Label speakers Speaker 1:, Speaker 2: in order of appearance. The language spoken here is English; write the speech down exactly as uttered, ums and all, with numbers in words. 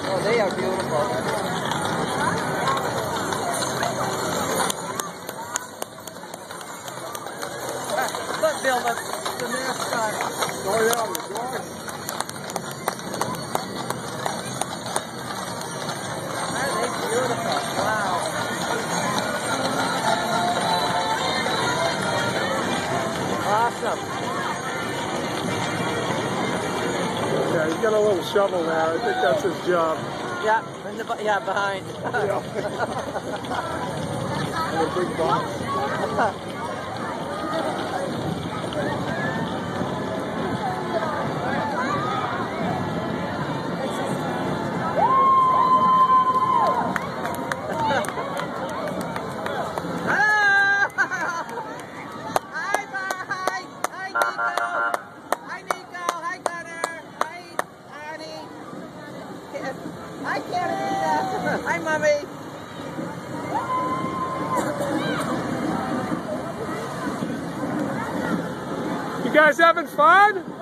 Speaker 1: Oh, they are beautiful. Look, Bill, the, the mascot.
Speaker 2: Oh, yeah, the dog.
Speaker 1: Aren't they beautiful? Wow. Awesome.
Speaker 2: Yeah, he's got a little shovel there. I think that's his job.
Speaker 1: Yeah, in the, yeah, behind.
Speaker 2: Yeah. And a big box.
Speaker 1: Hi, Kristina. Hi, Mommy.
Speaker 2: You guys having fun?